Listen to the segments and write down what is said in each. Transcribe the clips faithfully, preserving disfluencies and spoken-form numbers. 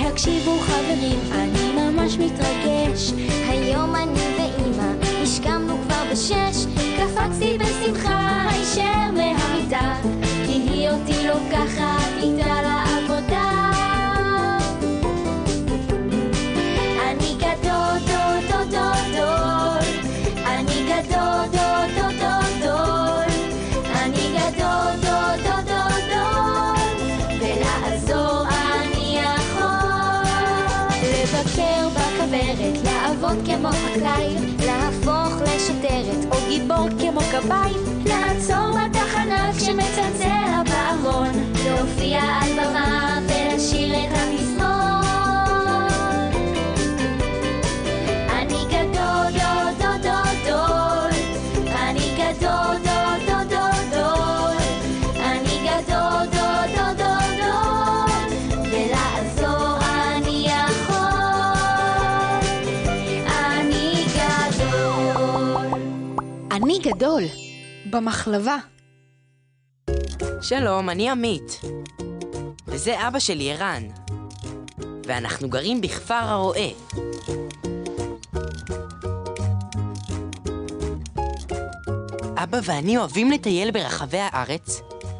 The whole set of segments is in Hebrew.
הקשיבו חברים, אני ממש מתרגש. היום אני ואמא השכמנו כבר בשש, קפצתי בשמחה הישר מהמיטה, כי היא אותי לוקחת איתה לעבודה. אני גדול דול דול דול דול, אני גדול דול דול דול דול, אני גדול דול דול דול דול, ולעזור אני יכול. לבקר בכוורת, לעבוד כמו חקלאי, להפוך לשוטרת או גיבור כמו כבאי, לעצור בתחנה כשמצלצל הפעמון, להופיע על במה ולשיר את המזמור. אני גדול דול דול דול דול, אני גדול דול דול דול דול, אני גדול דול דול דול דול, ולעזור אני יכול. אני גדול. אני גדול. במחלבה. שלום, אני עמית. וזה אבא שלי, ערן. ואנחנו גרים בכפר הרועה. אבא ואני אוהבים לטייל ברחבי הארץ.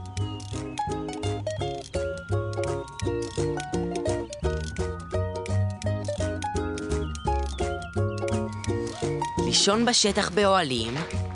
לישון בשטח באוהלים.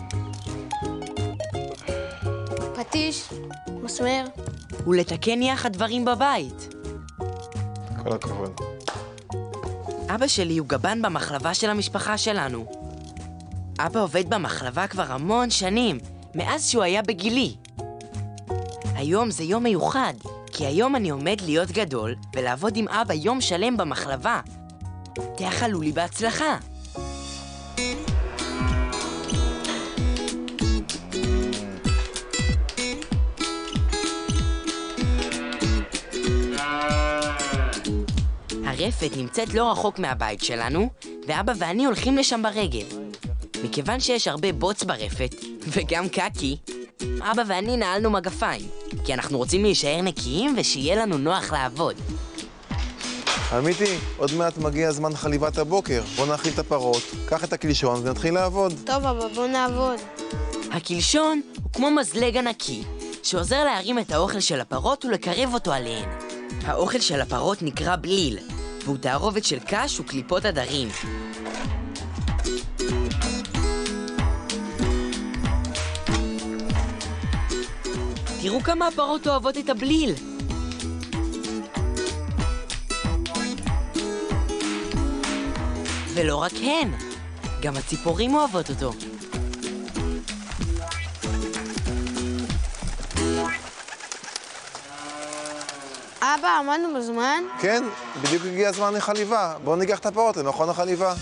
פטיש, מסמר. ולתקן יחד דברים בבית. כל הכבוד. אבא שלי הוא גבן במחלבה של המשפחה שלנו. אבא עובד במחלבה כבר המון שנים, מאז שהוא היה בגילי. היום זה יום מיוחד, כי היום אני עומד להיות גדול ולעבוד עם אבא יום שלם במחלבה. תאכלו לי בהצלחה. הרפת נמצאת לא רחוק מהבית שלנו, ואבא ואני הולכים לשם ברגל. מכיוון שיש הרבה בוץ ברפת, וגם קקי, אבא ואני נעלנו מגפיים, כי אנחנו רוצים להישאר נקיים ושיהיה לנו נוח לעבוד. עמיתי, עוד מעט מגיע זמן חליבת הבוקר. בוא נאכיל את הפרות, קח את הקלישון ונתחיל לעבוד. טוב, אבא, בוא נעבוד. הקלשון הוא כמו מזלג ענקי, שעוזר להרים את האוכל של הפרות ולקרב אותו עליהן. האוכל של הפרות נקרא בליל, והוא תערובת של קש וקליפות עדרים. תראו כמה הפרות אוהבות את הבליל. ולא רק הן, גם הציפורים אוהבות אותו. אבא, עמדנו בזמן? כן, בדיוק הגיע הזמן לחליבה. בואו ניקח את הפרות למכון החליבה.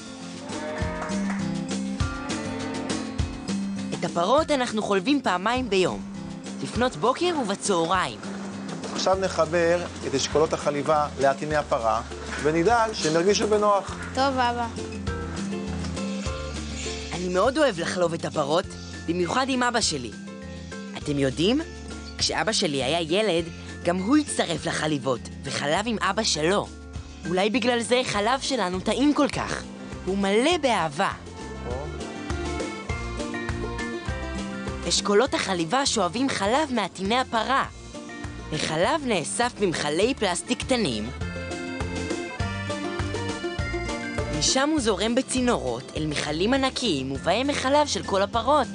את הפרות אנחנו חולבים פעמיים ביום, לפנות בוקר ובצהריים. עכשיו נחבר את אשכולות החליבה לעטיני הפרה, ונדאג שהם ירגישו בנוח. טוב, אבא. אני מאוד אוהב לחלוב את הפרות, במיוחד עם אבא שלי. אתם יודעים? כשאבא שלי היה ילד, גם הוא הצטרף לחליבות, וחלב עם אבא שלו. אולי בגלל זה חלב שלנו טעים כל כך. הוא מלא באהבה. אשכולות החליבה שואבים חלב מעטיני הפרה. החלב נאסף במכלי פלסטיק קטנים. משם הוא זורם בצינורות אל מכלים ענקיים ובהם החלב של כל הפרות.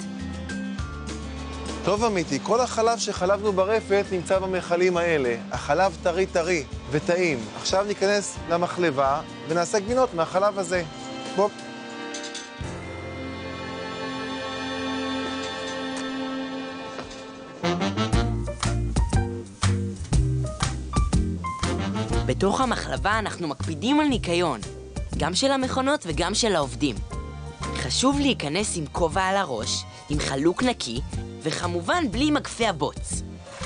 טוב עמיתי, כל החלב שחלבנו ברפת נמצא במכלים האלה. החלב טרי טרי וטעים. עכשיו ניכנס למחלבה ונעשה גבינות מהחלב הזה. בוא. בתוך המחלבה אנחנו מקפידים על ניקיון, גם של המכונות וגם של העובדים. חשוב להיכנס עם כובע על הראש, עם חלוק נקי, וכמובן בלי מגפי הבוץ.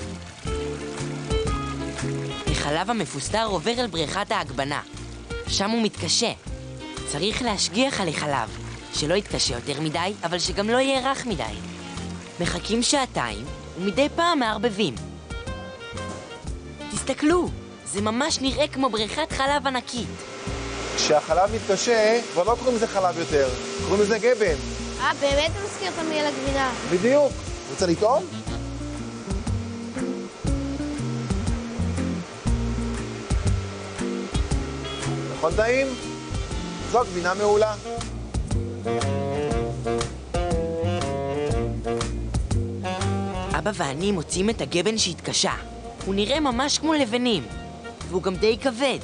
החלב המפוסטר עובר אל בריכת ההגבנה. שם הוא מתקשה. צריך להשגיח על החלב, שלא יתקשה יותר מדי, אבל שגם לא יהיה רך מדי. מחכים שעתיים, ומדי פעם מערבבים. תסתכלו, זה ממש נראה כמו בריכת חלב ענקית. כשהחלב מתקשה, כבר לא קוראים לזה חלב יותר, קוראים לזה גבן. אה, באמת אתה מזכיר את המיל הגבינה. בדיוק. רוצה לטעום? נכון טעים? זו גבינה מעולה. אבא ואני מוצאים את הגבן שהתקשה. הוא נראה ממש כמו לבנים, והוא גם די כבד.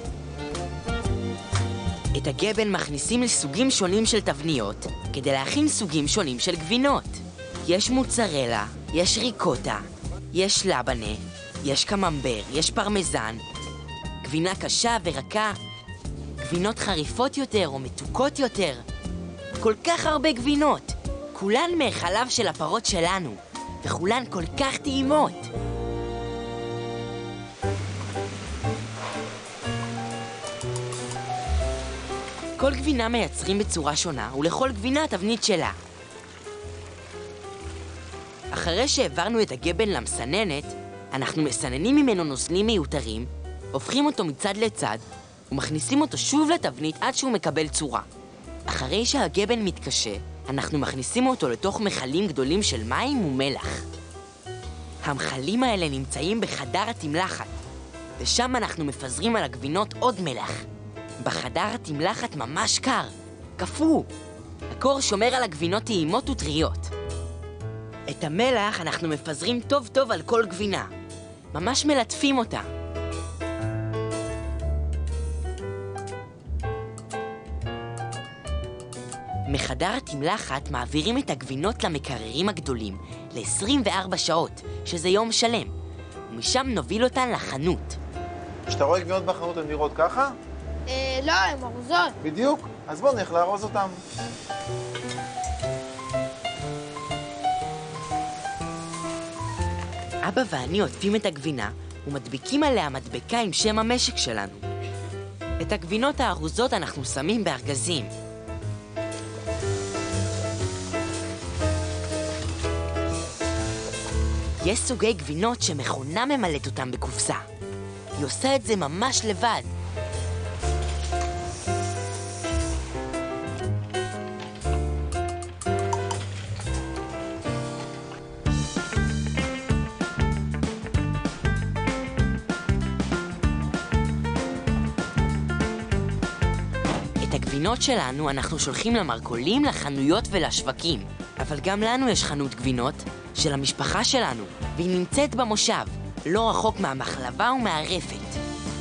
את הגבן מכניסים לסוגים שונים של תבניות, כדי להכין סוגים שונים של גבינות. יש מוצרלה, יש ריקוטה, יש לבנה, יש קממבר, יש פרמזן, גבינה קשה ורכה, גבינות חריפות יותר או מתוקות יותר. כל כך הרבה גבינות, כולן מהחלב של הפרות שלנו, וכולן כל כך טעימות. כל גבינה מייצרים בצורה שונה, ולכל גבינה תבנית שלה. אחרי שהעברנו את הגבן למסננת, אנחנו מסננים ממנו נוזלים מיותרים, הופכים אותו מצד לצד, ומכניסים אותו שוב לתבנית עד שהוא מקבל צורה. אחרי שהגבן מתקשה, אנחנו מכניסים אותו לתוך מכלים גדולים של מים ומלח. המכלים האלה נמצאים בחדר התמלחת, ושם אנחנו מפזרים על הגבינות עוד מלח. בחדר התמלחת ממש קר, קפוא. הקור שומר על הגבינות טעימות וטריות. את המלח אנחנו מפזרים טוב טוב על כל גבינה. ממש מלטפים אותה. מחדר התמלחת מעבירים את הגבינות למקררים הגדולים ל-עשרים וארבע שעות, שזה יום שלם, ומשם נוביל אותן לחנות. כשאתה רואה גבינות בחנות הן נראות ככה? אה, לא, הן ארוזות. בדיוק. אז בוא נלך לארוז אותן. אבא ואני עוטפים את הגבינה ומדביקים עליה מדבקה עם שם המשק שלנו. את הגבינות הארוזות אנחנו שמים בארגזים. יש סוגי גבינות שמכונה ממלאת אותם בקופסה. היא עושה את זה ממש לבד. את הגבינות שלנו אנחנו שולחים למרכולים, לחנויות ולשווקים. אבל גם לנו יש חנות גבינות של המשפחה שלנו, והיא נמצאת במושב, לא רחוק מהמחלבה ומהרפת.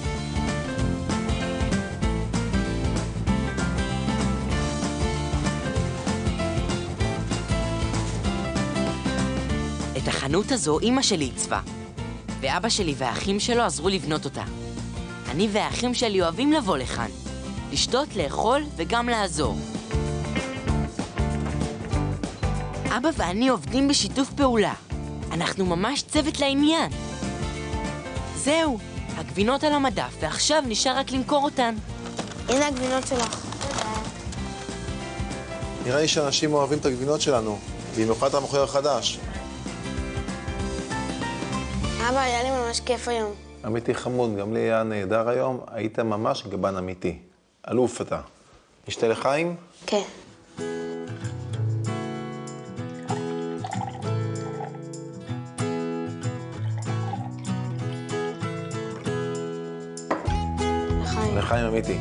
את החנות הזו אמא שלי עיצבה, ואבא שלי והאחים שלו עזרו לבנות אותה. אני והאחים שלי אוהבים לבוא לכאן, לשתות, לאכול וגם לעזור. אבא ואני עובדים בשיתוף פעולה. אנחנו ממש צוות לעניין. זהו, הגבינות על המדף, ועכשיו נשאר רק למכור אותן. הנה הגבינות שלך. נראה לי שאנשים אוהבים את הגבינות שלנו, במיוחד המוכר החדש. אבא, היה לי ממש כיף היום. אמיתי חמוד, גם לי היה נהדר היום, היית ממש גבן אמיתי. אלוף אתה. נשתה לחיים? כן. לחיים אמיתי.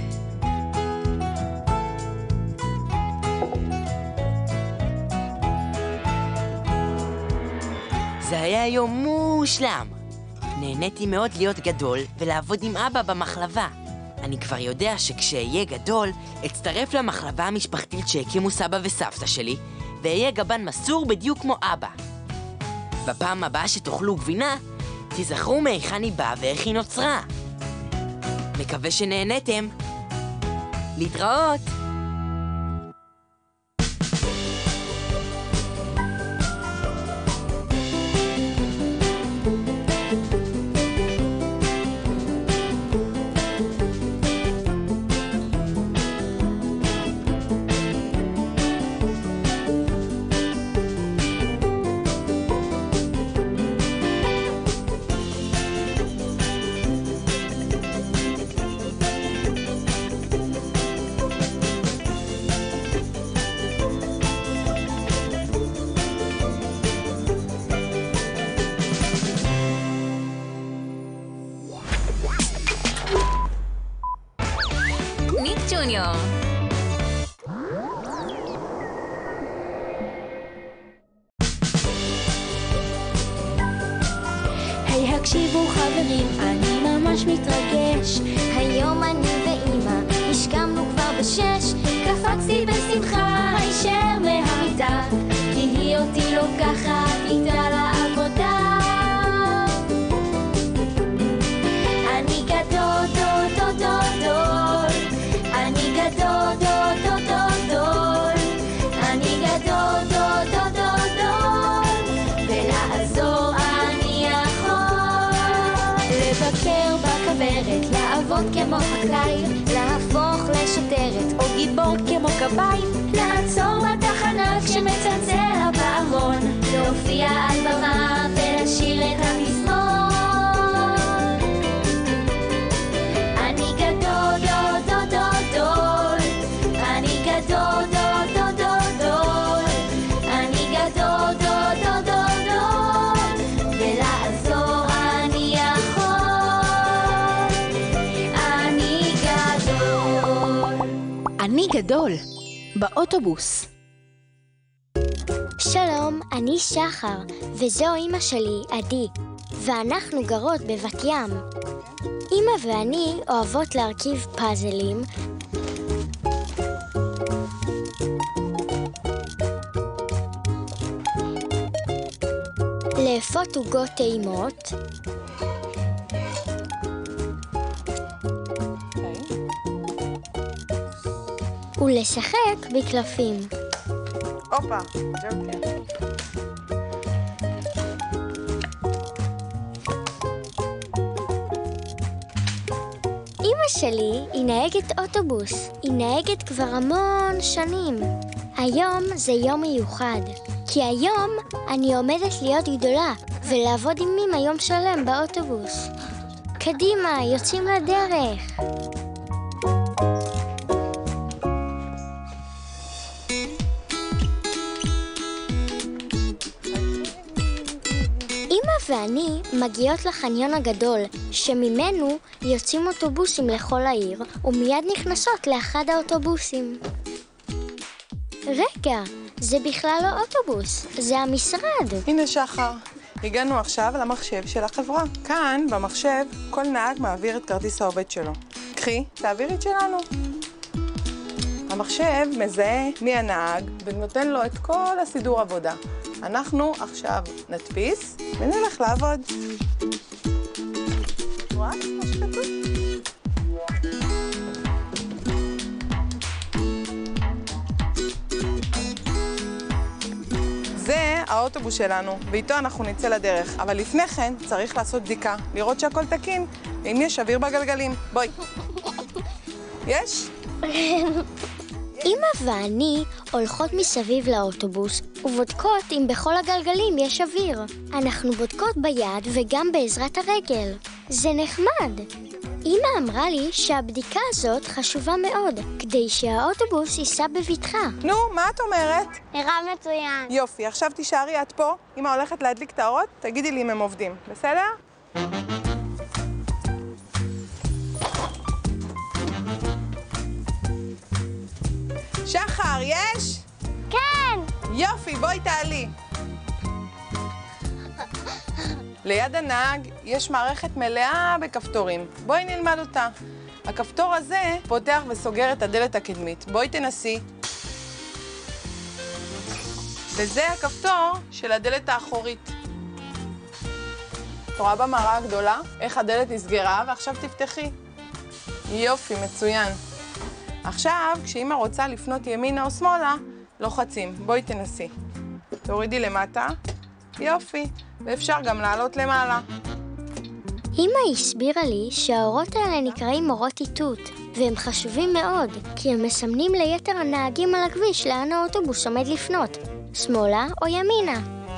זה היה יום מושלם. נהניתי מאוד להיות גדול ולעבוד עם אבא במחלבה. אני כבר יודע שכשאהיה גדול, אצטרף למחלבה המשפחתית שהקימו סבא וסבתא שלי, ואהיה גבן מסור בדיוק כמו אבא. בפעם הבאה שתאכלו גבינה, תזכרו מהיכן היא באה ואיך היא נוצרה. מקווה שנהניתם. להתראות! ג'וניור. היי הקשיבו חברים, אני ממש מתרגש. היום אני ואמא השכמנו כבר בשש. קפצתי בשמחה הישר מהמיטה, כי היא אותי לוקחת איתה לעבודה. אני גדול דול דול דול דול, אני גדול דול דול דול דול, אני גדול דול דול דול דול, ולעזור אני יכול. לבקר בכוורת, לעבוד כמו חקלאי, להפוך לשוטרת או גיבור כמו כבאי, לעצור בתחנה כשמצלצל הפעמון, להופיע על במה ולשיר את המזמור. אני גדול דול דול דול דול, אני גדול דול דול דול דול, אני גדול דול דול דול דול, ולעזור אני יכול. אני גדול. אני גדול. באוטובוס. שלום, אני שחר, וזו אמא שלי, עדי, ואנחנו גרות בבת ים. אמא ואני אוהבות להרכיב פאזלים, לאפות עוגות טעימות, ולשחק בקלפים. הופה, ג'וקר. אמא שלי היא נהגת אוטובוס. היא נהגת כבר המון שנים. היום זה יום מיוחד, כי היום אני עומדת להיות גדולה ולעבוד עם אמא יום שלם באוטובוס. קדימה, יוצאים לדרך. ואני מגיעות לחניון הגדול, שממנו יוצאים אוטובוסים לכל העיר, ומיד נכנסות לאחד האוטובוסים. רגע, זה בכלל לא אוטובוס, זה המשרד. הנה שחר, הגענו עכשיו למחשב של החברה. כאן, במחשב, כל נהג מעביר את כרטיס העובד שלו. קחי, תעבירי את שלנו. המחשב מזהה מי הנהג ונותן לו את כל הסידור עבודה. אנחנו עכשיו נדפיס ונלך לעבוד. רואה מה שכתוב? זה האוטובוס שלנו, ואיתו אנחנו נצא לדרך. אבל לפני כן צריך לעשות בדיקה, לראות שהכל תקין, ואם יש אוויר בגלגלים. בואי. יש? אמא ואני הולכות מסביב לאוטובוס ובודקות אם בכל הגלגלים יש אוויר. אנחנו בודקות ביד וגם בעזרת הרגל. זה נחמד. אמא אמרה לי שהבדיקה הזאת חשובה מאוד, כדי שהאוטובוס ייסע בבטחה. נו, מה את אומרת? נראה מצוין. יופי, עכשיו תישארי את פה. אמא הולכת להדליק את האורות, תגידי לי אם הם עובדים. בסדר? שחר, יש? כן! יופי, בואי תעלי. ליד הנהג יש מערכת מלאה בכפתורים. בואי נלמד אותה. הכפתור הזה פותח וסוגר את הדלת הקדמית. בואי תנסי. וזה הכפתור של הדלת האחורית. את רואה במראה הגדולה איך הדלת נסגרה, ועכשיו תפתחי. יופי, מצוין. עכשיו, כשאמא רוצה לפנות ימינה או שמאלה, לוחצים. בואי תנסי. תורידי למטה. יופי. ואפשר גם לעלות למעלה. אמא הסבירה לי שהאורות האלה נקראים אורות איתות, והם חשובים מאוד, כי הם מסמנים ליתר הנהגים על הכביש לאן האוטובוס עומד לפנות, שמאלה או ימינה.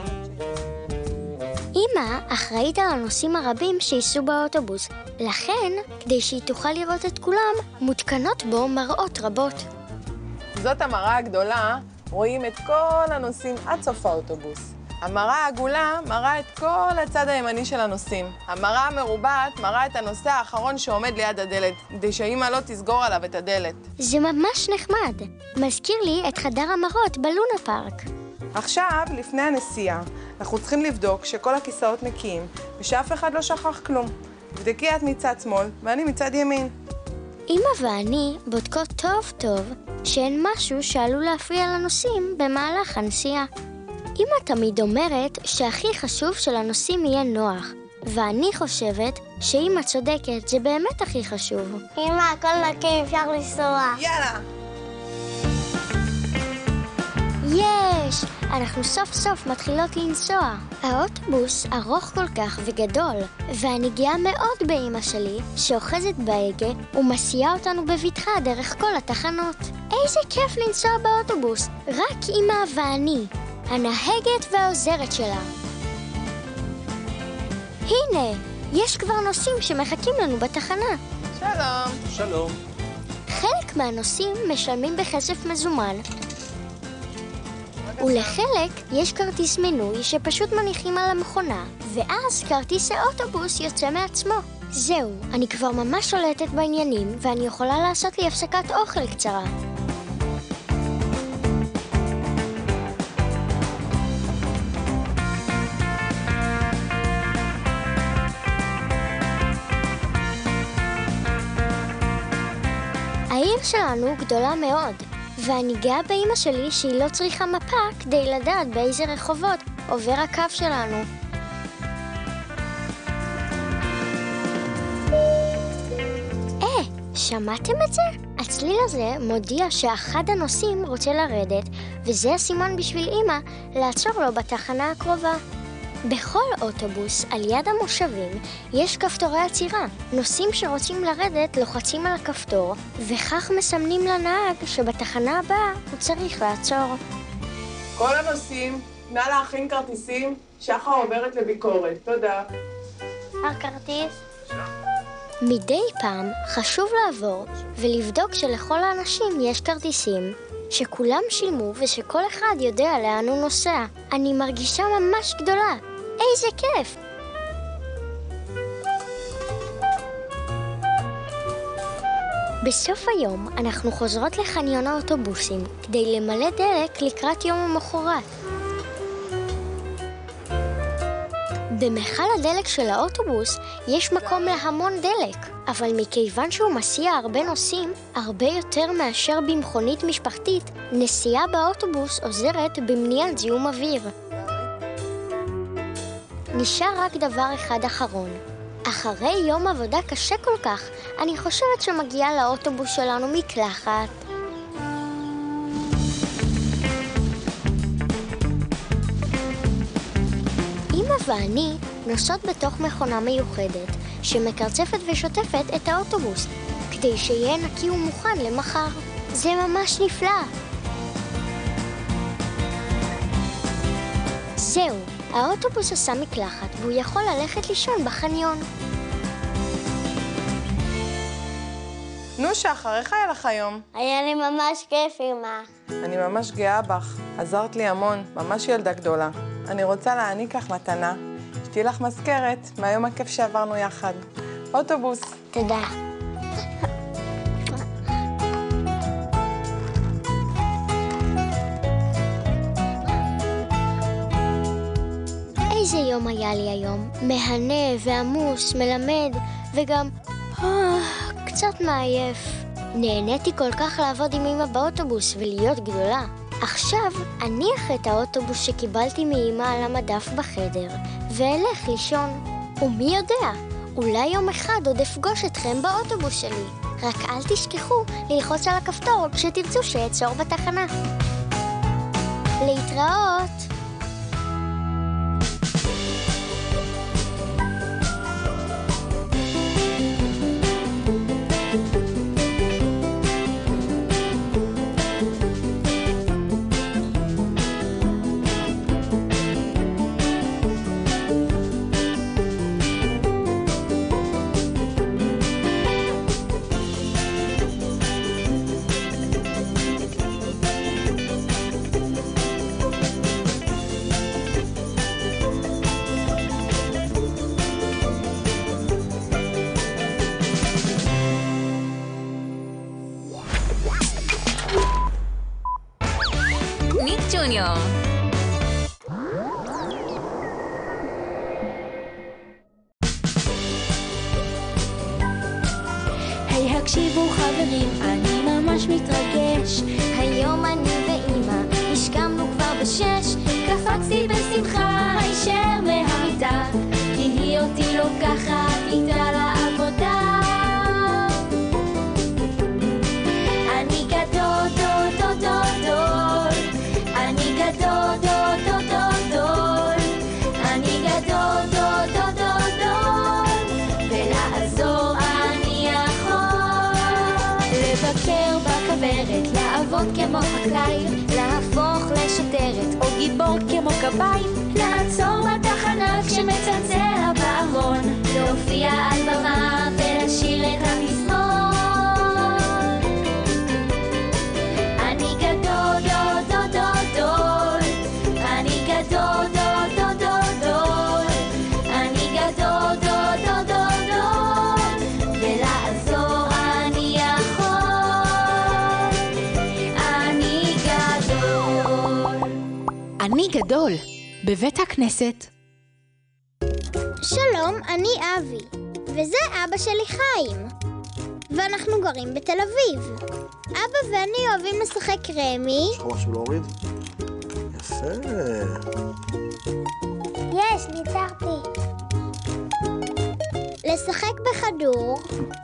אמא אחראית על הנוסעים הרבים שייסעו באוטובוס, לכן, כדי שהיא תוכל לראות את כולם, מותקנות בו מראות רבות. זאת המראה הגדולה, רואים את כל הנוסעים עד סוף האוטובוס. המראה העגולה מראה את כל הצד הימני של הנוסעים. המראה המרובעת מראה את הנוסע האחרון שעומד ליד הדלת, כדי שאמא לא תסגור עליו את הדלת. זה ממש נחמד. מזכיר לי את חדר המראות בלונה פארק. עכשיו, לפני הנסיעה, אנחנו צריכים לבדוק שכל הכיסאות נקיים, ושאף אחד לא שכח כלום. תבדקי את מצד שמאל, ואני מצד ימין. אמא ואני בודקות טוב טוב שאין משהו שעלול להפריע לנוסעים במהלך הנסיעה. אמא תמיד אומרת שהכי חשוב שלנוסעים יהיה נוח, ואני חושבת שאמא צודקת, זה באמת הכי חשוב. אמא, הכל נקי, אפשר לנסוע. יאללה! יש! אנחנו סוף סוף מתחילות לנסוע. האוטובוס ארוך כל כך וגדול, ואני גאה מאוד באמא שלי שאוחזת בהגה ומסיעה אותנו בבטחה דרך כל התחנות. איזה כיף לנסוע באוטובוס, רק אמא ואני, הנהגת והעוזרת שלה. הנה, יש כבר נוסעים שמחכים לנו בתחנה. שלום. שלום. חלק מהנוסעים משלמים בכסף מזומן, ולחלק יש כרטיס מנוי שפשוט מניחים על המכונה, ואז כרטיס האוטובוס יוצא מעצמו. זהו, אני כבר ממש שולטת בעניינים, ואני יכולה לעשות לי הפסקת אוכל קצרה. העיר שלנו גדולה מאוד, ואני גאה באמא שלי שהיא לא צריכה מפה כדי לדעת באיזה רחובות עובר הקו שלנו. אה, שמעתם את זה? הצליל הזה מודיע שאחד הנוסעים רוצה לרדת, וזה הסימן בשביל אמא לעצור לו בתחנה הקרובה. בכל אוטובוס על יד המושבים יש כפתורי עצירה. נוסעים שרוצים לרדת לוחצים על הכפתור, וכך מסמנים לנהג שבתחנה הבאה הוא צריך לעצור. כל הנוסעים, נא להכין כרטיסים, שחר עוברת לביקורת. תודה. הכרטיס? מדי פעם חשוב לעבור ולבדוק שלכל האנשים יש כרטיסים, שכולם שילמו ושכל אחד יודע לאן הוא נוסע. אני מרגישה ממש גדולה. איזה כיף! בסוף היום אנחנו חוזרות לחניון האוטובוסים כדי למלא דלק לקראת יום המחרת. במכל הדלק של האוטובוס יש מקום להמון דלק, אבל מכיוון שהוא מסיע הרבה נוסעים, הרבה יותר מאשר במכונית משפחתית, נסיעה באוטובוס עוזרת במניעת זיהום אוויר. נשאר רק דבר אחד אחרון. אחרי יום עבודה קשה כל כך, אני חושבת שמגיעה לאוטובוס שלנו מקלחת. אמא ואני נוסעות בתוך מכונה מיוחדת שמקרצפת ושוטפת את האוטובוס כדי שיהיה נקי ומוכן למחר. זה ממש נפלא. זהו, האוטובוס עשה מקלחת והוא יכול ללכת לישון בחניון. נו שחר, איך היה לך היום? היה לי ממש כיף, אמא. אני ממש גאה בך. עזרת לי המון, ממש ילדה גדולה. אני רוצה להעניק לך מתנה, שתהיה לך מזכרת מהיום הכיף שעברנו יחד. אוטובוס. תודה. איזה יום היה לי היום. מהנה ועמוס, מלמד, וגם אה, קצת מעייף. נהניתי כל כך לעבוד עם אמא באוטובוס ולהיות גדולה. עכשיו אניח את האוטובוס שקיבלתי מאמא על המדף בחדר ואלך לישון. ומי יודע, אולי יום אחד עוד אפגוש אתכם באוטובוס שלי. רק אל תשכחו ללחוץ על הכפתור כשתרצו שיעצור בתחנה. להתראות! תקשיבו חברים, אני ממש מתרגש. היום אני ואמא השכמנו כבר בשש. קפצתי בשמחה הישר מהמיטה, כי היא אותי לוקחת איתה לעבודה. אני גדול דול דול דול דול, אני גדול דול דול דול דול, אני גדול דול דול דול דול, ולעזור אני יכול. לבקר בכוורת, לעבוד כמו חקלאי, להפוך לשוטרת או גיבור כמו כבאי, לעצור בתחנה כשמצלצל הפעמון, להופיע על במה ולשיר את המזמור. אני גדול דול דול דול דול, אני גדול דול דול דול דול, אני גדול דול דול דול דול, ולעזור אני יכול. אני גדול. אני גדול, בבית הכנסת. שלום, אני אבי, וזה אבא שלי חיים, ואנחנו גרים בתל אביב. אבא ואני אוהבים לשחק רמי. יש לך משהו להוריד? יפה. יש, ניצרתי. לשחק בכדור.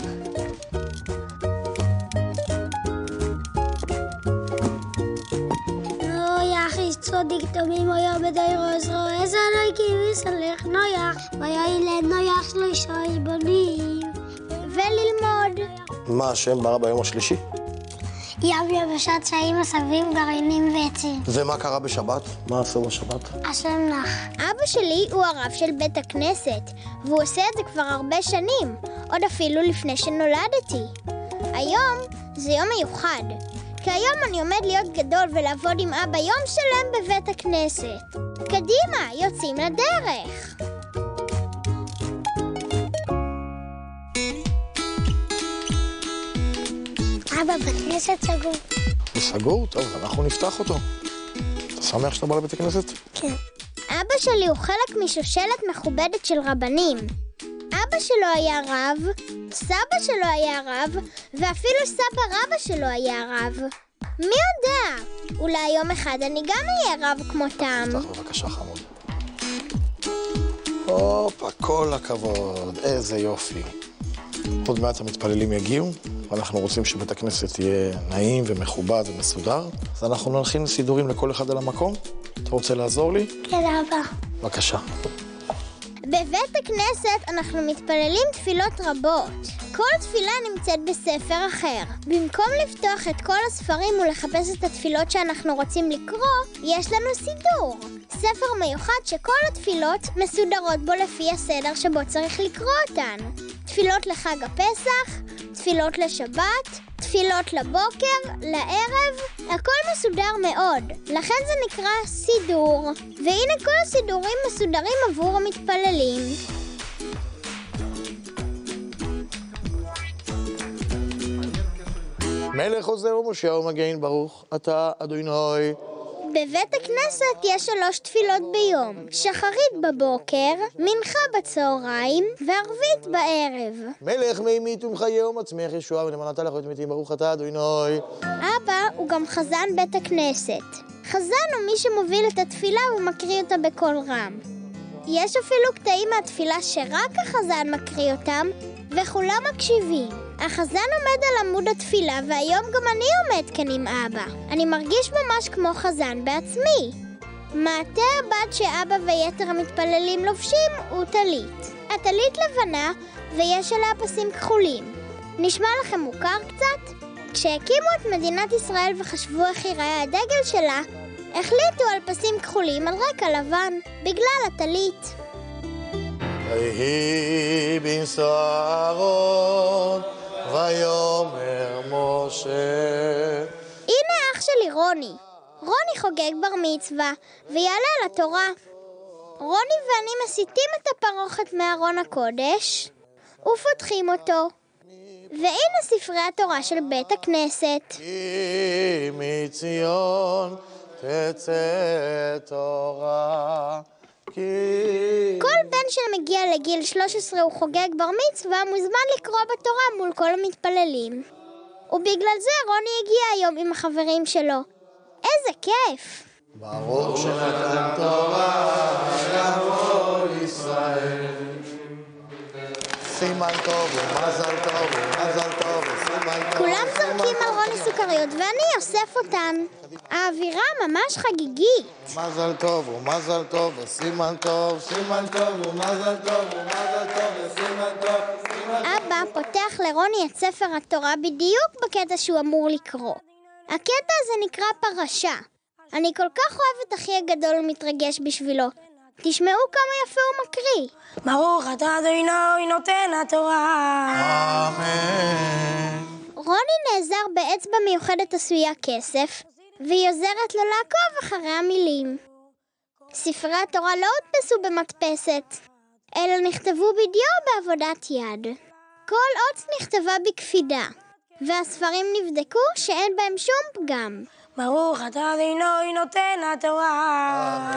נויח איש צודיק תמים היה בדי רוזרו, איזה לא הגיעו סלח נויח, והיה ילד נויח שלושה בונים. וללמוד. מה השם ברא ביום השלישי? ים יבשת שעים עשבים, גרעינים ועצים. ומה קרה בשבת? מה עשו בשבת? השם נח. אבא שלי הוא הרב של בית הכנסת, והוא עושה את זה כבר הרבה שנים, עוד אפילו לפני שנולדתי. היום זה יום מיוחד, כי היום אני עומד להיות גדול ולעבוד עם אבא יום שלם בבית הכנסת. קדימה, יוצאים לדרך. אבא, בית כנסת סגור. הוא סגור? טוב, אנחנו נפתח אותו. אתה שמח שאתה בא לבית הכנסת? כן. אבא שלי הוא חלק משושלת מכובדת של רבנים. אבא שלו היה רב, סבא שלו היה רב, ואפילו סבא רבא שלו היה רב. מי יודע? אולי יום אחד אני גם אהיה רב כמותם. תפתח בבקשה חמוד. הופה, כל הכבוד, איזה יופי. עוד מעט המתפללים יגיעו, ואנחנו רוצים שבית הכנסת יהיה נעים ומכובד ומסודר, אז אנחנו נלחין סידורים לכל אחד על המקום. אתה רוצה לעזור לי? כן, אבא. בבקשה. בבית הכנסת אנחנו מתפללים תפילות רבות. כל תפילה נמצאת בספר אחר. במקום לפתוח את כל הספרים ולחפש את התפילות שאנחנו רוצים לקרוא, יש לנו סידור. ספר מיוחד שכל התפילות מסודרות בו לפי הסדר שבו צריך לקרוא אותן. תפילות לחג הפסח, תפילות לשבת, תפילות לבוקר, לערב, הכל מסודר מאוד. לכן זה נקרא סידור. והנה כל הסידורים מסודרים עבור המתפללים. מלך עוזר ומשה ומגן ברוך, אתה אדוני. בבית הכנסת יש שלוש תפילות ביום. שחרית בבוקר, מנחה בצהריים וערבית בערב. מלך מימית ומחיה ומצמיח ישועה ונאמנת לך את מתים ברוך אתה אדוני. אבא הוא גם חזן בית הכנסת. חזן הוא מי שמוביל את התפילה ומקריא אותה בקול רם. יש אפילו קטעים מהתפילה שרק החזן מקריא אותם וכולם מקשיבים. החזן עומד על עמוד התפילה והיום גם אני עומד כאן עם אבא. אני מרגיש ממש כמו חזן בעצמי. מעטה הבד שאבא ויתר המתפללים לובשים הוא טלית. הטלית לבנה ויש עליה פסים כחולים. נשמע לכם מוכר קצת? כשהקימו את מדינת ישראל וחשבו איך ייראה הדגל שלה, החליטו על פסים כחולים על רקע לבן, בגלל הטלית. ויהי בנסערון ויאמר משה. הנה אח שלי רוני. רוני חוגג בר מצווה ויעלה לתורה. רוני ואני מסיטים את הפרוכת מארון הקודש ופותחים אותו. והנה ספרי התורה של בית הכנסת. כי מציון תצא תורה, כל בן שמגיע לגיל שלוש עשרה הוא חוגג בר מצווה, מוזמן לקרוא בתורה מול כל המתפללים. ובגלל זה רוני הגיע היום עם החברים שלו. איזה כיף! ברוך שנתן תורה לכל ישראל. סימן טוב ומזל טוב ומזל טוב וסימן טוב. כולם זורקים על רוני סוכריות ואני אוסף אותן. האווירה ממש חגיגית. מזל טוב ומזל טוב וסימן טוב, סימן טוב ומזל טוב ומזל טוב וסימן טוב. אבא פותח לרוני את ספר התורה בדיוק בקטע שהוא אמור לקרוא. הקטע הזה נקרא פרשה. אני כל כך אוהב את אחי הגדול ומתרגש בשבילו. תשמעו כמה יפה הוא מקריא. ברוך אתה אדוני נותן התורה. אמן. רוני נעזר באצבע מיוחדת עשויה כסף, והיא עוזרת לו לעקוב אחרי המילים. ספרי התורה לא הודפסו במדפסת, אלא נכתבו בדיו בעבודת יד. כל אות נכתבה בקפידה, והספרים נבדקו שאין בהם שום פגם. ברוך אתה אדוני נותן התורה.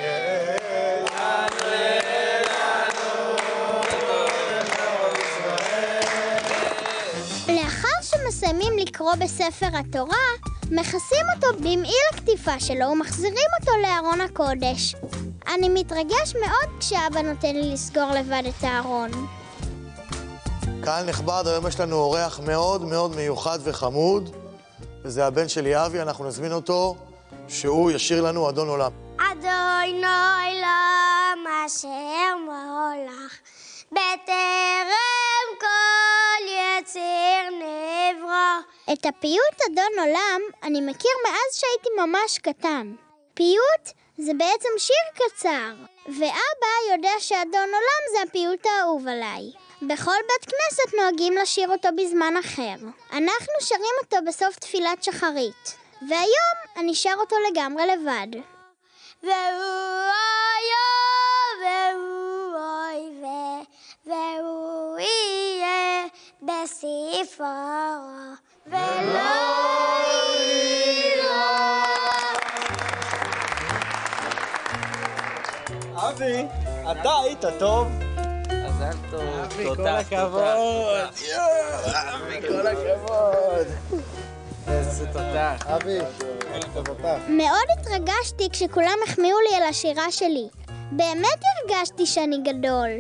לאחר שמסיימים לקרוא בספר התורה, מכסים אותו במעיל הכתיפה שלו ומחזירים אותו לארון הקודש. אני מתרגש מאוד כשאבא נותן לי לסגור לבד את הארון. קהל נכבד, היום יש לנו אורח מאוד מאוד מיוחד וחמוד, וזה הבן שלי אבי. אנחנו נזמין אותו שהוא ישיר לנו אדון עולם. אדוני עולם אשר מולך, בטרם כל יציר נברא. את הפיוט אדון עולם אני מכיר מאז שהייתי ממש קטן. פיוט זה בעצם שיר קצר, ואבא יודע שאדון עולם זה הפיוט האהוב עליי. בכל בית כנסת נוהגים לשיר אותו בזמן אחר. אנחנו שרים אותו בסוף תפילת שחרית, והיום אני שר אותו לגמרי לבד. והוא היה והוא אוי ו והוא יהיה בספרו ולא יירא. אבי, אתה היית טוב. מזל טוב. אבי, כל הכבוד. אבי, כל הכבוד. איזה תותח. אבי, איזה תותח. מאוד התרגשתי כשכולם החמיאו לי על השירה שלי. באמת הרגשתי שאני גדול.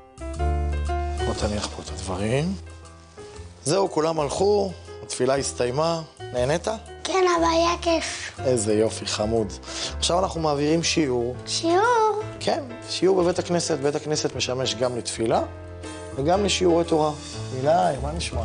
בוא תניח פה את הדברים. זהו, כולם הלכו, התפילה הסתיימה. נהנית? כן, אבל היה כיף. איזה יופי, חמוד. עכשיו אנחנו מעבירים שיעור. שיעור? כן, שיעור בבית הכנסת. בית הכנסת משמש גם לתפילה וגם לשיעורי תורה. מילי, מה נשמע?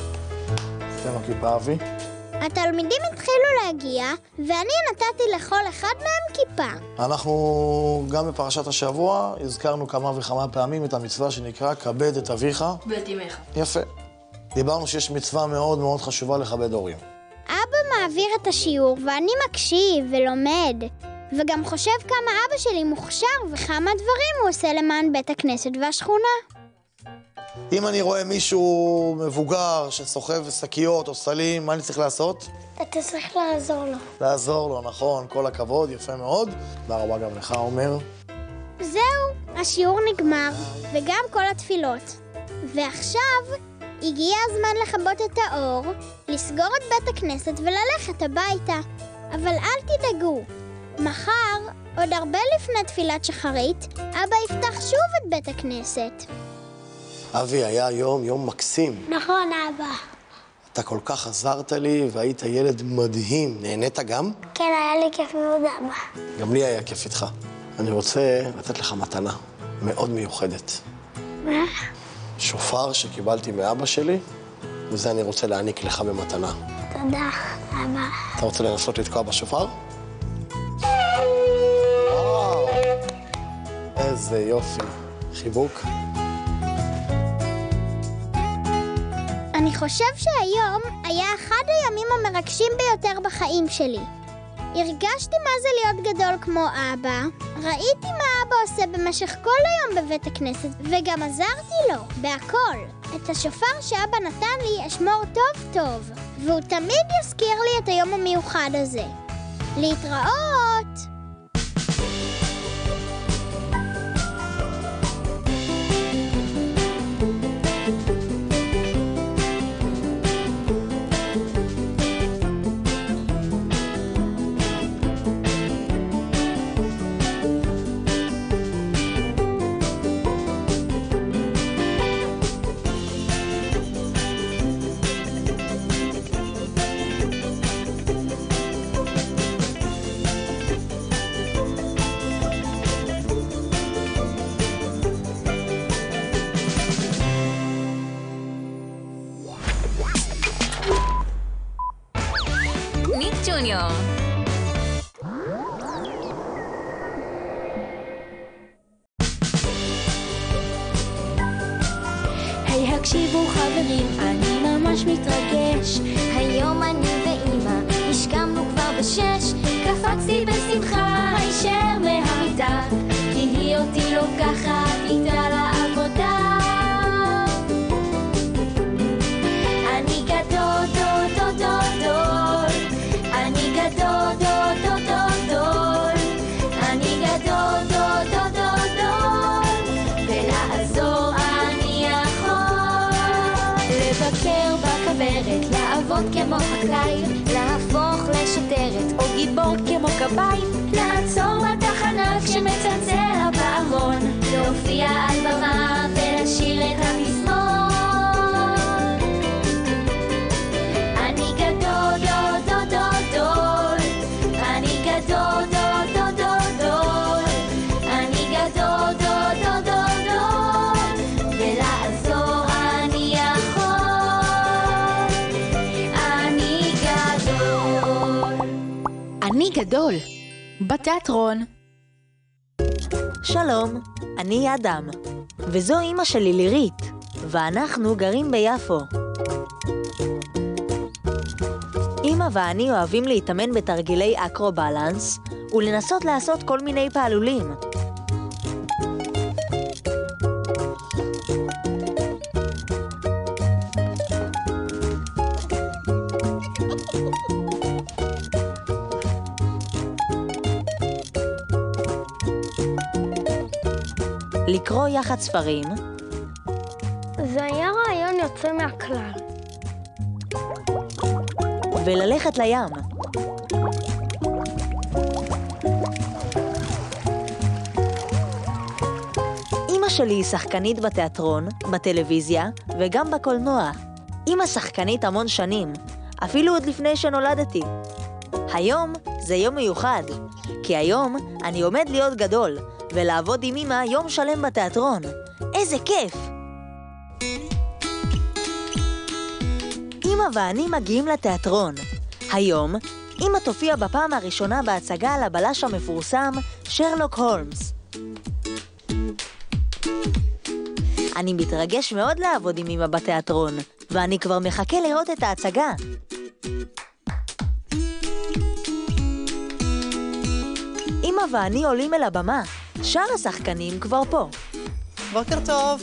תן לו כיפה, אבי. התלמידים התחילו להגיע, ואני נתתי לכל אחד מהם כיפה. אנחנו גם בפרשת השבוע הזכרנו כמה וכמה פעמים את המצווה שנקרא כבד את אביך ואת אמך. יפה. דיברנו שיש מצווה מאוד מאוד חשובה לכבד הורים. אבא מעביר את השיעור ואני מקשיב ולומד, וגם חושב כמה אבא שלי מוכשר וכמה דברים הוא עושה למען בית הכנסת והשכונה. אם אני רואה מישהו מבוגר שסוחב שקיות או סלים, מה אני צריך לעשות? אתה צריך לעזור לו. לעזור לו, נכון, כל הכבוד, יפה מאוד. תודה רבה גם לך, עומר. זהו, השיעור נגמר, וגם כל התפילות. ועכשיו הגיע הזמן לכבות את האור, לסגור את בית הכנסת וללכת הביתה. אבל אל תדאגו, מחר, עוד הרבה לפני תפילת שחרית, אבא יפתח שוב את בית הכנסת. אבי, היה יום, יום מקסים. נכון, אבא. אתה כל כך עזרת לי והיית ילד מדהים. נהנית גם? כן, היה לי כיף מאוד, אבא. גם לי היה כיף איתך. אני רוצה לתת לך מתנה מאוד מיוחדת. מה? שופר שקיבלתי מאבא שלי, וזה אני רוצה להעניק לך במתנה. תודה, אבא. אתה רוצה לנסות לתקוע בשופר? וואו, איזה יופי. חיבוק. אני חושב שהיום היה אחד הימים המרגשים ביותר בחיים שלי. הרגשתי מה זה להיות גדול כמו אבא, ראיתי מה אבא עושה במשך כל היום בבית הכנסת, וגם עזרתי לו, בהכל. את השופר שאבא נתן לי אשמור טוב טוב, והוא תמיד יזכיר לי את היום המיוחד הזה. להתראות! ג'וניור. היי, הקשיבו חברים, אני ממש מתרגש. היום אני ואמא השכמנו כבר בשש. קפצתי בשמחה הישר מהמיטה, כי היא אותי לוקחת איתה לעבודה. אני גדול, דול, דול, דול, דול. אני גדול, דול, דול, דול, דול. אני גדול, דול, דול, דול, דול. ולעזור אני יכול. לבקר בכוורת, לעבוד כמו חקלאי, להפוך לשוטרת או גיבור כמו כבאי, לעצור לתחנה כשמצלצל הפעמון, להופיע על במה ולשיר את הפזמון. אני גדול, דול, דול, דול, דול. אני גדול, דול, דול, דול, דול. אני גדול, דול, דול, דול, דול. ולעזור אני יכול. אני גדול. אני גדול. בתיאטרון. שלום, אני אדם, וזו אמא שלי לירית, ואנחנו גרים ביפו. אמא ואני אוהבים להתאמן בתרגילי אקרו-בלנס, ולנסות לעשות כל מיני פעלולים. לקרוא יחד ספרים. זה היה רעיון יוצא מהכלל. וללכת לים. אמא שלי היא שחקנית בתיאטרון, בטלוויזיה וגם בקולנוע. אמא שחקנית המון שנים, אפילו עוד לפני שנולדתי. היום זה יום מיוחד, כי היום אני עומד להיות גדול ולעבוד עם אמא יום שלם בתיאטרון. איזה כיף! אמא ואני מגיעים לתיאטרון. היום, אמא תופיע בפעם הראשונה בהצגה על הבלש המפורסם, שרלוק הולמס. אני מתרגש מאוד לעבוד עם אמא בתיאטרון, ואני כבר מחכה לראות את ההצגה. אמא ואני עולים אל הבמה. שאר השחקנים כבר פה. בוקר טוב.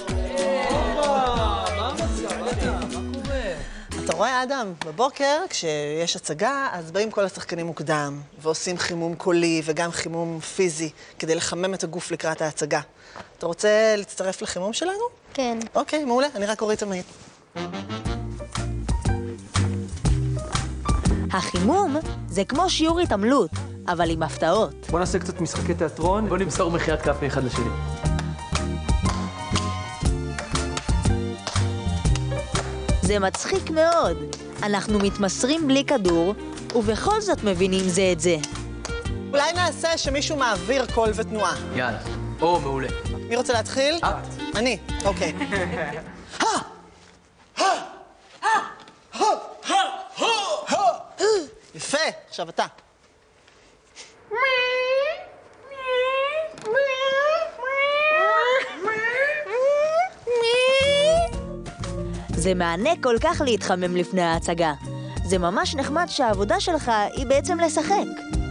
אתה רואה, אדם, בבוקר, כשיש הצגה, אז באים כל השחקנים מוקדם, ועושים חימום קולי וגם חימום פיזי, כדי לחמם את הגוף לקראת ההצגה. אתה רוצה להצטרף לחימום שלנו? כן. אוקיי, מעולה, אני רק אוריד את המעיט. החימום זה כמו שיעור התעמלות, אבל עם הפתעות. בוא נעשה קצת משחקי תיאטרון, בוא נמסור מחיית כף מאחד לשני. זה מצחיק מאוד. אנחנו מתמסרים בלי כדור, ובכל זאת מבינים זה את זה. אולי נעשה שמישהו מעביר קול ותנועה. יאללה. או, מעולה. מי רוצה להתחיל? את. אני, אוקיי. יפה, עכשיו אתה. זה מענה כל כך להתחמם לפני ההצגה. זה ממש נחמד שהעבודה שלך היא בעצם לשחק.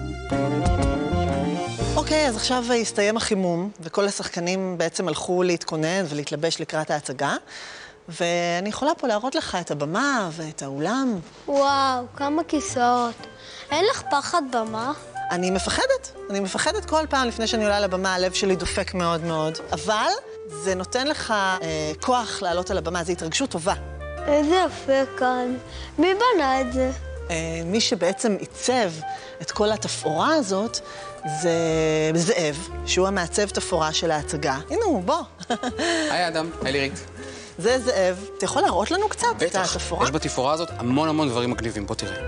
אוקיי, אז עכשיו הסתיים החימום, וכל השחקנים בעצם הלכו להתכונן ולהתלבש לקראת ההצגה, ואני יכולה פה להראות לך את הבמה ואת האולם. וואו, כמה כיסאות. אין לך פחד במה? אני מפחדת. אני מפחדת כל פעם לפני שאני עולה לבמה, הלב שלי דופק מאוד מאוד. אבל זה נותן לך אה, כוח לעלות על הבמה, זו התרגשות טובה. איזה יפה כאן. מי בנה את זה? אה, מי שבעצם עיצב את כל התפאורה הזאת, זה זאב, שהוא המעצב תפאורה של ההצגה. הנה הוא, בוא. היי אדם, היי לירית. זה זאב. אתה יכול להראות לנו קצת את התפאורה? יש בתפאורה הזאת המון המון דברים מגניבים, בוא תראה.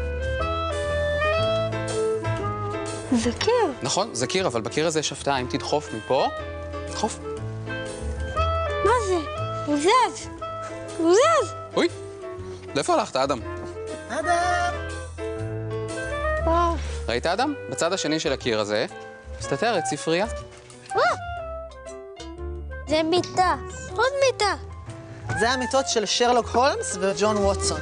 זה קיר. נכון, זה קיר, אבל בקיר הזה יש הפתעה. אם תדחוף מפה, תדחוף. מה זה? הוא זז. הוא זז. אוי, לאיפה הלכת, אדם? אדם! וואו, ראית אדם? בצד השני של הקיר הזה, מסתתרת ספרייה. זה מיטה, עוד מיטה. זה המיטות של שרלוק הולמס וג'ון ווטסון.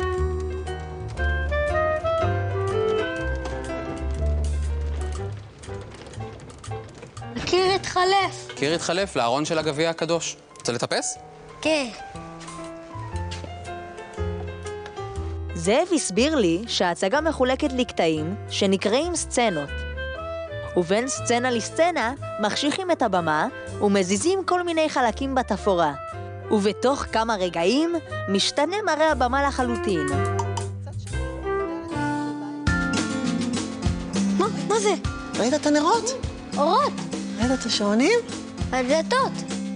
הקיר התחלף. הקיר התחלף לארון של הגביע הקדוש. רוצה לטפס? כן. זאב הסביר לי שההצגה מחולקת לקטעים שנקראים סצנות. ובין סצנה לסצנה מחשיכים את הבמה ומזיזים כל מיני חלקים בתפאורה. ובתוך כמה רגעים משתנה מראה הבמה לחלוטין. מה? מה זה? ראית את הנרות? אורות. ראית את השעונים? הדלתות.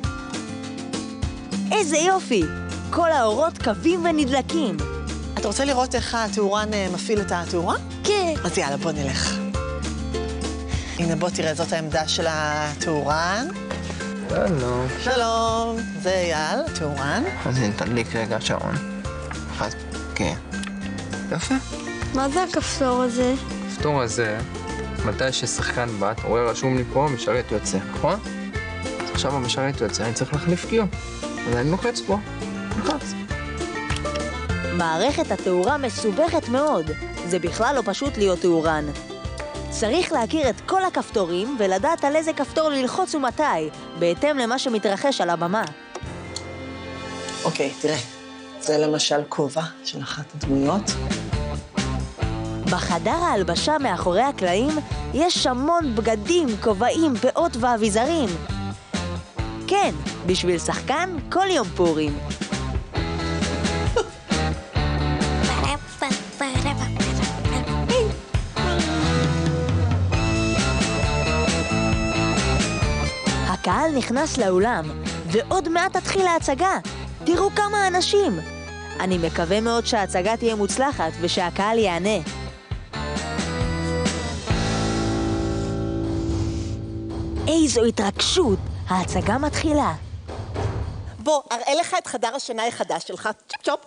איזה יופי! כל האורות קווים ונדלקים. אתה רוצה לראות איך התאורן מפעיל את התאורה? כן. אז יאללה, בוא נלך. הנה, בוא תראה, זאת העמדה של התאורן. שלום. שלום, זה אייל, תאורן. אז הנה, תדליק רגע שעון. אחד, כן. יפה. מה זה הכפתור הזה? הכפתור הזה, מתי ששחקן בת, רואה רשום לי פה, משרת יוצא, נכון? אז עכשיו המשרת יוצא, אני צריך להחליף קיו. אז אני לוחץ פה. לוחץ. מערכת התאורה מסובכת מאוד. זה בכלל לא פשוט להיות תאורן. צריך להכיר את כל הכפתורים ולדעת על איזה כפתור ללחוץ ומתי, בהתאם למה שמתרחש על הבמה. אוקיי, תראה. זה למשל כובע של אחת הדמויות. בחדר ההלבשה מאחורי הקלעים יש המון בגדים, כובעים, פאות ואביזרים. כן, בשביל שחקן כל יום פורים. הקהל נכנס לאולם, ועוד מעט תתחיל ההצגה. תראו כמה אנשים. אני מקווה מאוד שההצגה תהיה מוצלחת ושהקהל יענה. איזו התרגשות, ההצגה מתחילה. בוא, אראה לך את חדר השינה החדש שלך. צ'ופ צ'ופ.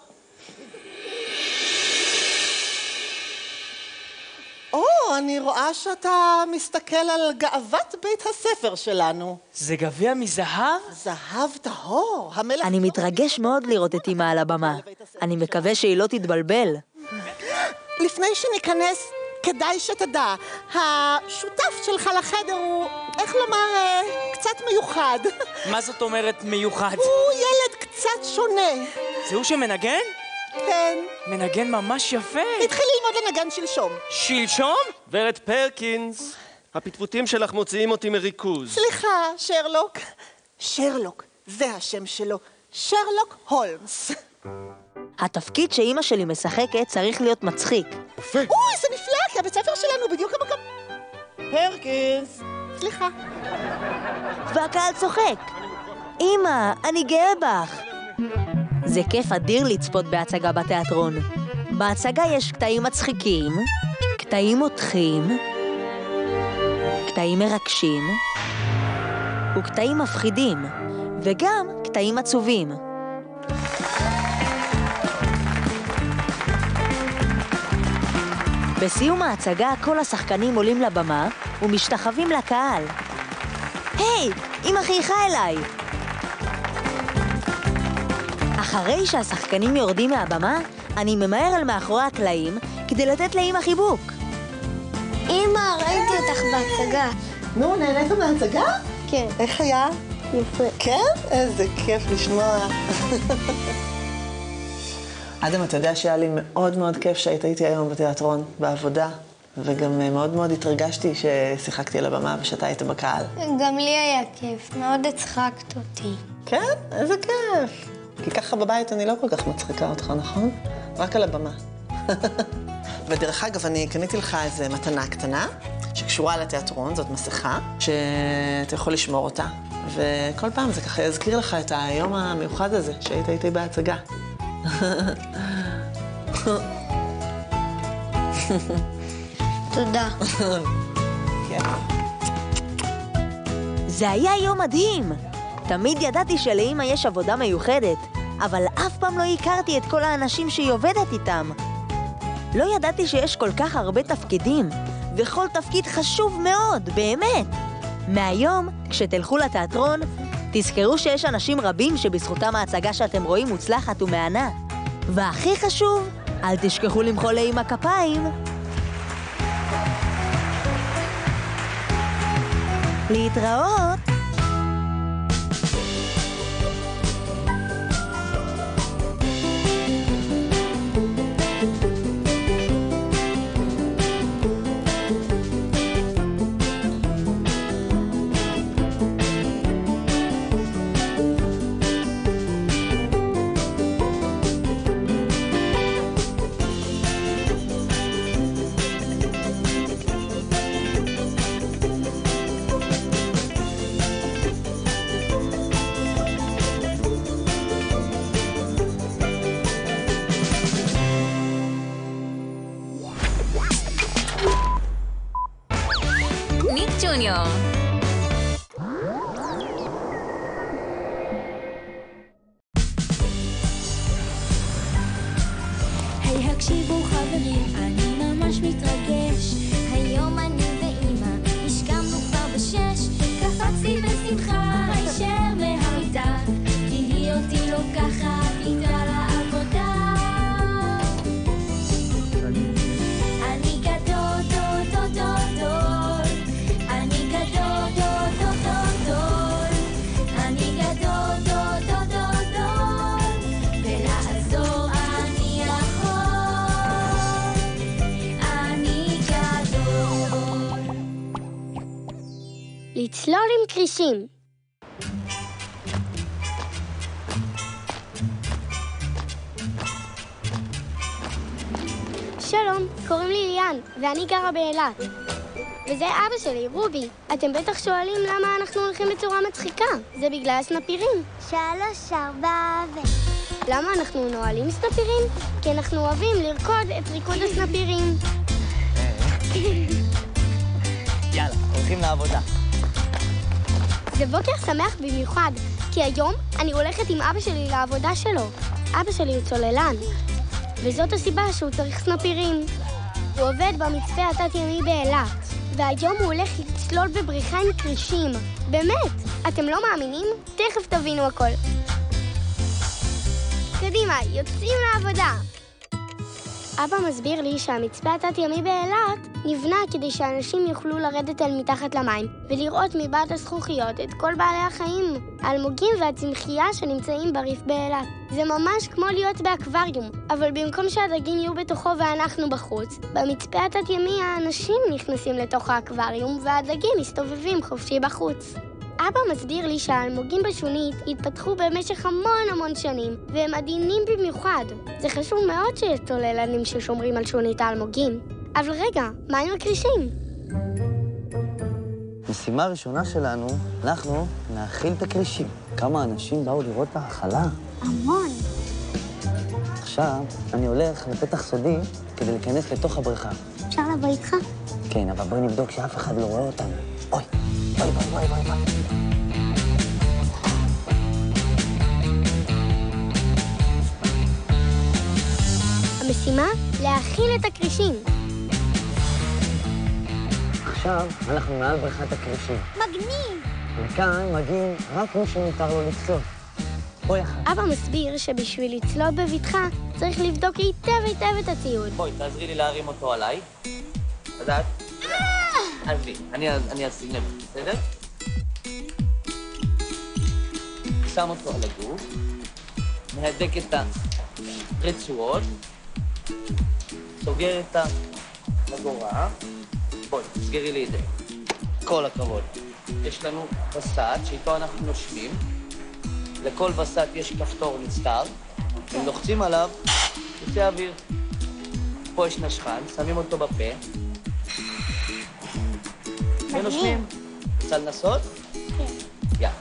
או, אני רואה שאתה מסתכל על גאוות בית הספר שלנו. זה גביע מזהב? זהב טהור. המלך... אני מתרגש מאוד לראות את אמא על הבמה. אני מקווה שהיא לא תתבלבל. לפני שניכנס, כדאי שתדע, השותף שלך לחדר הוא, איך לומר, קצת מיוחד. מה זאת אומרת מיוחד? הוא ילד קצת שונה. זה הוא שמנגן? כן. מנגן ממש יפה. התחיל ללמוד לנגן שלשום. שלשום? ורד פרקינס, הפטפוטים שלך מוציאים אותי מריכוז. סליחה, שרלוק. שרלוק, זה השם שלו. שרלוק הולמס. התפקיד שאימא שלי משחקת צריך להיות מצחיק. אוי, זה נפלא, כי הבית ספר שלנו בדיוק המקום. פרקינס. סליחה. והקהל צוחק. אמא, אני גאה בך. זה כיף אדיר לצפות בהצגה בתיאטרון. בהצגה יש קטעים מצחיקים, קטעים מותחים, קטעים מרגשים, וקטעים מפחידים, וגם קטעים עצובים. בסיום ההצגה כל השחקנים עולים לבמה ומשתחווים לקהל. היי, אמא חייכה אליי! אחרי שהשחקנים יורדים מהבמה, אני ממהר על מאחורי הקלעים כדי לתת לאמא חיבוק. אמא, ראיתי אותך בהצגה. נו, נהנית מההצגה? כן. איך היה? יפה. כן? איזה כיף לשמוע. אדם, אתה יודע שהיה לי מאוד מאוד כיף שהיית איתי היום בתיאטרון, בעבודה, וגם מאוד מאוד התרגשתי ששיחקתי על הבמה ושאתה היית בקהל. גם לי היה כיף, מאוד הצחקת אותי. כן? איזה כיף. כי ככה בבית אני לא כל כך מצחיקה אותך, נכון? רק על הבמה. ודרך אגב, אני קניתי לך איזו מתנה קטנה, שקשורה לתיאטרון, זאת מסכה, שאתה יכול לשמור אותה. וכל פעם זה ככה יזכיר לך את היום המיוחד הזה, שהיית איתי בהצגה. תודה. כן. זה היה יום מדהים. תמיד ידעתי שלאמא יש עבודה מיוחדת, אבל אף פעם לא הכרתי את כל האנשים שהיא עובדת איתם. לא ידעתי שיש כל כך הרבה תפקידים, וכל תפקיד חשוב מאוד, באמת. מהיום, כשתלכו לתיאטרון, תזכרו שיש אנשים רבים שבזכותם ההצגה שאתם רואים מוצלחת ומענה. והכי חשוב, אל תשכחו למחוא לאמא כפיים. להתראות! ניק ג'וניור. היי הקשיבו חברים, אני ממש מתרגש. היום אני ואמא השכמנו כבר בשש. קפצתי בשמחה הישר מהמיטה, כי היא אותי לוקחת איתה לעבודה. אני גדול, דול, דול, דול, דול. אני גדול, דול, דול, דול, דול. אני גדול, דול, דול, דול, דול. ולעזור אני יכול. אני גדול. לצלול עם קרישים. שלום, קוראים לי ליאן, ואני גרה באילת. וזה אבא שלי, רובי. אתם בטח שואלים למה אנחנו הולכים בצורה מצחיקה. זה בגלל הסנפירים. שלוש, ארבע ו... למה אנחנו נועלים סנפירים? כי אנחנו אוהבים לרקוד את ריקוד הסנפירים. יאללה, הולכים לעבודה. זה בוקר שמח במיוחד, כי היום אני הולכת עם אבא שלי לעבודה שלו. אבא שלי הוא צוללן, וזאת הסיבה שהוא צריך סנפירים. הוא עובד במצפה התת-ימי באילת, והיום הוא הולך לצלול בבריכה עם קרישים. באמת, אתם לא מאמינים? תכף תבינו הכל. קדימה, יוצאים לעבודה. אבא מסביר לי שהמצפה התת-ימי באילת נבנה כדי שאנשים יוכלו לרדת אל מתחת למים ולראות מבעד הזכוכיות את כל בעלי החיים, האלמוגים והצמחייה שנמצאים בריף באילת. זה ממש כמו להיות באקווריום, אבל במקום שהדגים יהיו בתוכו ואנחנו בחוץ, במצפה התת-ימי האנשים נכנסים לתוך האקווריום והדגים מסתובבים חופשי בחוץ. אבא מסביר לי שהאלמוגים בשונית התפתחו במשך המון המון שנים, והם עדינים במיוחד. זה חשוב מאוד שיש צוללנים ששומרים על שונית האלמוגים. אבל רגע, מה עם הקרישים? משימה הראשונה שלנו, אנחנו נאכיל את הקרישים. כמה אנשים באו לראות את האכלה? המון. עכשיו, אני הולך לפתח סודי כדי להיכנס לתוך הבריכה. אפשר לבוא איתך? כן, אבל בואי נבדוק שאף אחד לא רואה אותנו. אוי, בואי, בואי, בואי, בואי, בואי. המשימה? להאכיל את הקרישים. עכשיו אנחנו מעל בריכת הקרישים. מגניב! וכאן מגיעים רק מי שמותר לו לצלול. בואי אחת. אבא מסביר שבשביל לצלול בבטחה צריך לבדוק היטב היטב את הציוד. בואי, תעזרי לי להרים אותו עליי. לדעת? עזבי, אני אשים לב, בסדר? שם אותו על הגוף, מהדק את הרצועות, סוגר את הגורה. בואי, תסגרי לי את זה. כל הכבוד. יש לנו וסת שאיתו אנחנו נושמים. לכל וסת יש כפתור נסתר. אם לוחצים עליו, יוצא אוויר. פה יש נשכן, שמים אותו בפה. ונושמים. רוצה לנסות? כן. יאללה.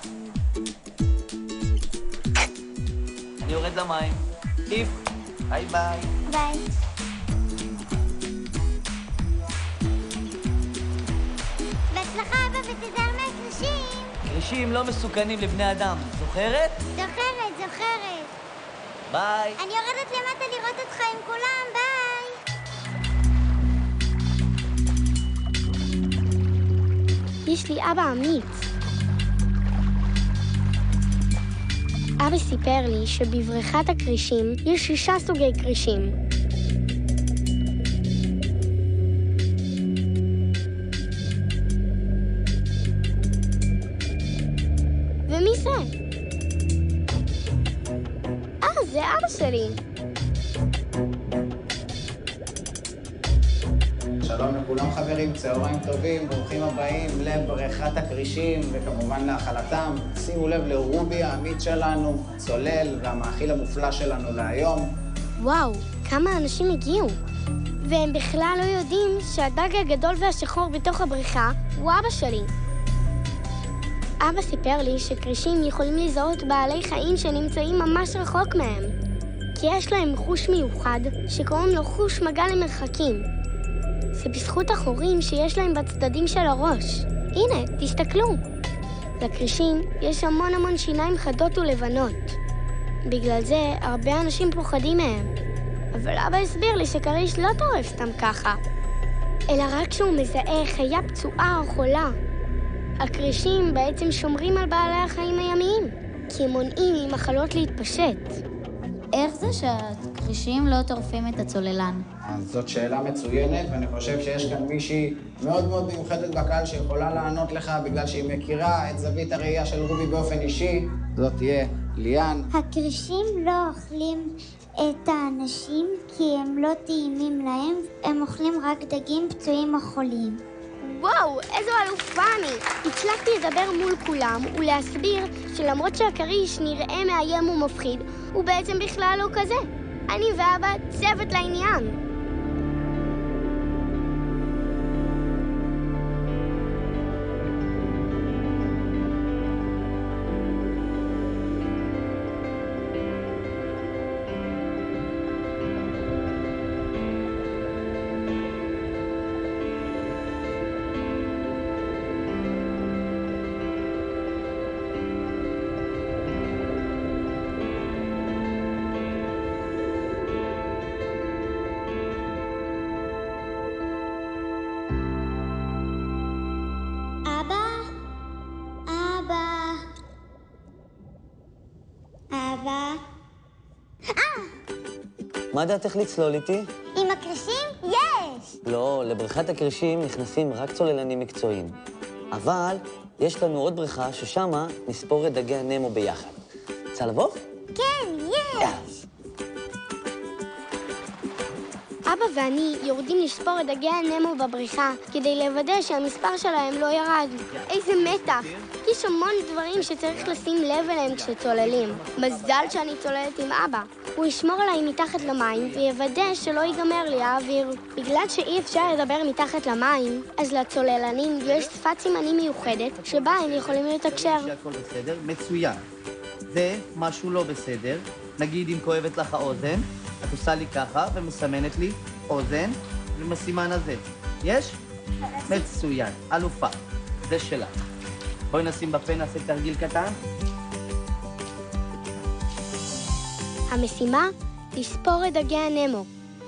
אני יורד למים. כיף. ביי ביי. ביי. בהצלחה אבא ותיזהר מהקרישים. קרישים לא מסוכנים לבני אדם, זוכרת? זוכרת, זוכרת. ביי. אני יורדת למטה לראות אותך עם כולם, ביי. יש לי אבא אמיץ. אבא סיפר לי שבבריכת הקרישים יש שישה סוגי קרישים. ומי זה? אה, זה אבא שלי. שלום לכולם חברים, צהריים טובים, ברוכים הבאים לבריכת הקרישים וכמובן להאכלתם. שימו לב לרובי העמית שלנו, צולל והמאכיל המופלא שלנו להיום. וואו, כמה אנשים הגיעו. והם בכלל לא יודעים שהדג הגדול והשחור בתוך הבריכה הוא אבא שלי. אבא סיפר לי שקרישים יכולים לזהות בעלי חיים שנמצאים ממש רחוק מהם. כי יש להם חוש מיוחד שקוראים לו חוש מגע למרחקים. זה בזכות החורים שיש להם בצדדים של הראש. הנה, תסתכלו. לקרישים יש המון המון שיניים חדות ולבנות. בגלל זה הרבה אנשים פוחדים מהם. אבל אבא הסביר לי שקריש לא טורף סתם ככה, אלא רק כשהוא מזהה חיה פצועה או חולה. הקרישים בעצם שומרים על בעלי החיים הימיים, כי הם מונעים ממחלות להתפשט. איך זה שהקרישים לא טורפים את הצוללן? אז זאת שאלה מצוינת, ואני חושב שיש כאן מישהי מאוד מאוד מיוחדת בקהל שיכולה לענות לך בגלל שהיא מכירה את זווית הראייה של רובי באופן אישי. זאת תהיה ליאן. הקרישים לא אוכלים את האנשים כי הם לא טעימים להם, הם אוכלים רק דגים פצועים או חולים. וואו, איזו אלופה אני! הצלחתי לדבר מול כולם ולהסביר שלמרות שהקריש נראה מאיים ומפחיד, הוא בעצם בכלל לא כזה. אני ואבא צוות לעניין. מה דעתך לצלול איתי? עם הקרישים? יש! לא, לבריכת הקרישים נכנסים רק צוללנים מקצועיים. אבל יש לנו עוד בריכה ששמה נספור את דגי הנמו ביחד. רוצה לבוא? כן, יש! אבא ואני יורדים לספור את דגי הנמו בבריכה כדי לוודא שהמספר שלהם לא ירד. איזה מתח! יש המון דברים שצריך לשים לב אליהם כשצוללים. מזל שאני צוללת עם אבא. הוא ישמור עליי מתחת למים ויוודא שלא ייגמר לי האוויר. בגלל שאי אפשר לדבר מתחת למים, אז לצוללנים יש שפת סימנים מיוחדת שבה הם יכולים לתקשר. שהכל בסדר, מצוין. זה משהו לא בסדר. נגיד אם כואבת לך האוזן, את עושה לי ככה ומסמנת לי אוזן עם הסימן הזה. יש? מצוין. אלופה. זה שלה. בואי נשים בפה, נעשה תרגיל קטן. המשימה, לספור את דגי הנמו.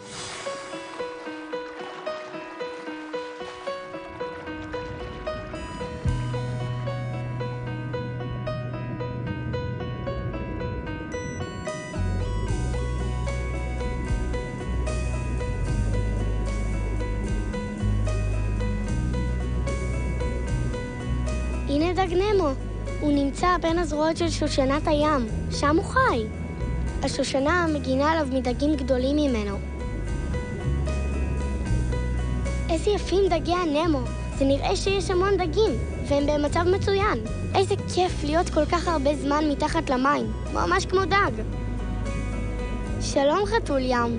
הנה דג נמו. הוא נמצא בין הזרועות של שושנת הים. שם הוא חי. השושנה מגינה עליו מדגים גדולים ממנו. איזה יפים דגי הנמו. זה נראה שיש המון דגים, והם במצב מצוין. איזה כיף להיות כל כך הרבה זמן מתחת למים. ממש כמו דג. שלום חתול ים.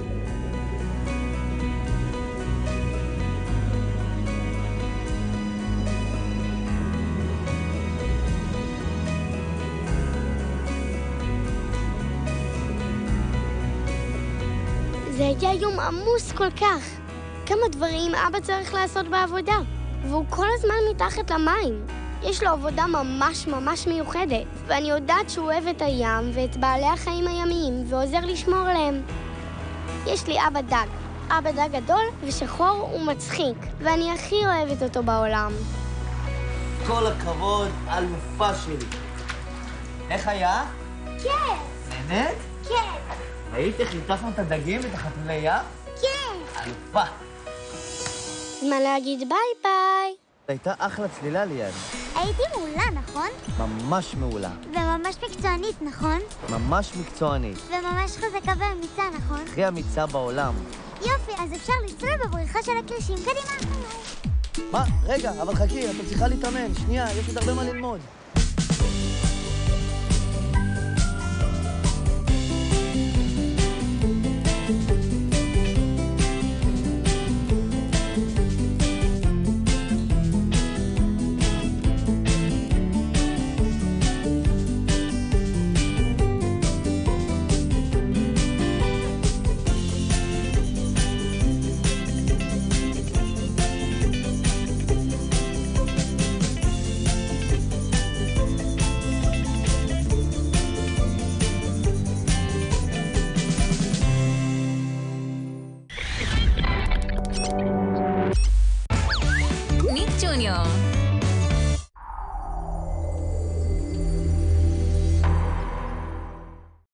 זה היה יום עמוס כל כך. כמה דברים אבא צריך לעשות בעבודה, והוא כל הזמן מתחת למים. יש לו עבודה ממש ממש מיוחדת, ואני יודעת שהוא אוהב את הים ואת בעלי החיים הימיים ועוזר לשמור עליהם. יש לי אבא דג. אבא דג גדול ושחור ומצחיק, ואני הכי אוהבת אותו בעולם. כל הכבוד, אלופה שלי. איך היה? כן. נהנית? כן. ראית איך ליטפנו את הדגים ואת החתולי ים? כן. אלופה. מה להגיד ביי ביי. הייתה אחלה צלילה ליד. הייתי מעולה, נכון? ממש מעולה. וממש מקצוענית, נכון? ממש מקצוענית. וממש חזקה ואמיצה, נכון? הכי אמיצה בעולם. יופי, אז אפשר לצלול בבריכה של הקרישים. קדימה. מה? רגע, אבל חכי, את צריכה להתאמן. שנייה, יש עוד הרבה מה ללמוד. ניק ג'וניור